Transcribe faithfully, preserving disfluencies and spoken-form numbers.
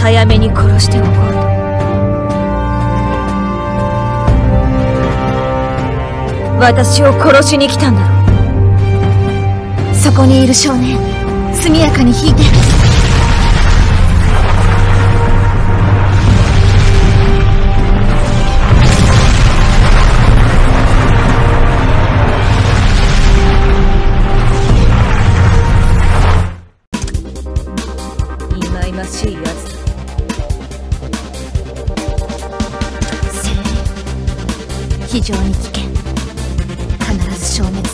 早めに殺しておこうと。私を殺しに来たんだろう。そこにいる少年、速やかに引いて。いまいましいやつだ。精霊、非常に危険。必ず消滅